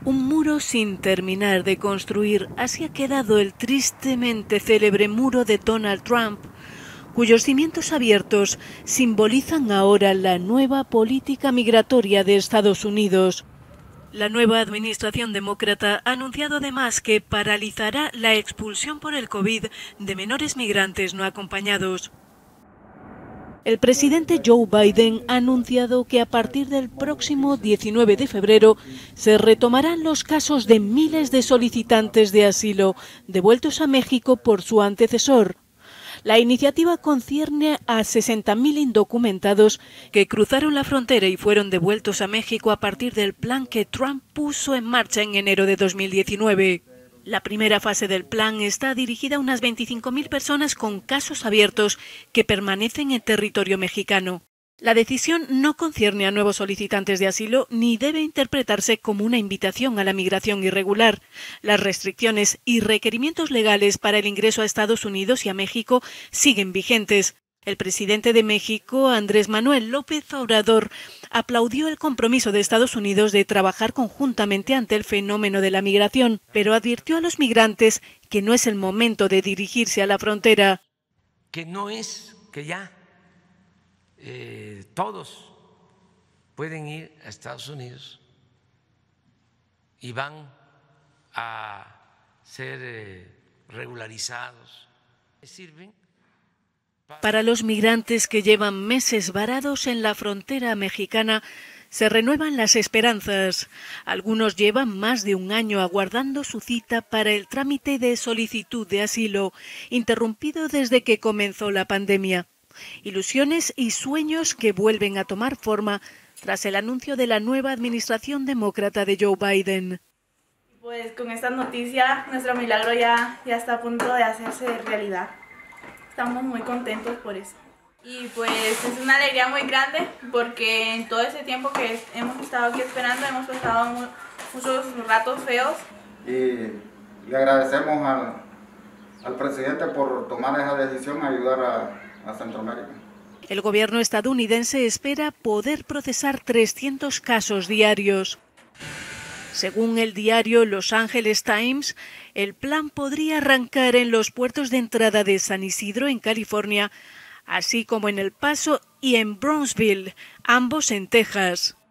Un muro sin terminar de construir, así ha quedado el tristemente célebre muro de Donald Trump, cuyos cimientos abiertos simbolizan ahora la nueva política migratoria de Estados Unidos. La nueva administración demócrata ha anunciado además que paralizará la expulsión por el COVID de menores migrantes no acompañados. El presidente Joe Biden ha anunciado que a partir del próximo 19 de febrero se retomarán los casos de miles de solicitantes de asilo devueltos a México por su antecesor. La iniciativa concierne a 60.000 indocumentados que cruzaron la frontera y fueron devueltos a México a partir del plan que Trump puso en marcha en enero de 2019. La primera fase del plan está dirigida a unas 25.000 personas con casos abiertos que permanecen en territorio mexicano. La decisión no concierne a nuevos solicitantes de asilo ni debe interpretarse como una invitación a la migración irregular. Las restricciones y requerimientos legales para el ingreso a Estados Unidos y a México siguen vigentes. El presidente de México, Andrés Manuel López Obrador, aplaudió el compromiso de Estados Unidos de trabajar conjuntamente ante el fenómeno de la migración, pero advirtió a los migrantes que no es el momento de dirigirse a la frontera. Que no es que ya todos pueden ir a Estados Unidos y van a ser regularizados. Sirven para los migrantes que llevan meses varados en la frontera mexicana, se renuevan las esperanzas. Algunos llevan más de un año aguardando su cita para el trámite de solicitud de asilo, interrumpido desde que comenzó la pandemia. Ilusiones y sueños que vuelven a tomar forma tras el anuncio de la nueva administración demócrata de Joe Biden. Pues con esta noticia, nuestro milagro ya está a punto de hacerse realidad. Estamos muy contentos por eso. Y pues es una alegría muy grande porque en todo ese tiempo que hemos estado aquí esperando hemos pasado muchos ratos feos. Y le agradecemos al presidente por tomar esa decisión, ayudar a Centroamérica. El gobierno estadounidense espera poder procesar 300 casos diarios. Según el diario Los Angeles Times, el plan podría arrancar en los puertos de entrada de San Isidro, en California, así como en El Paso y en Brownsville, ambos en Texas.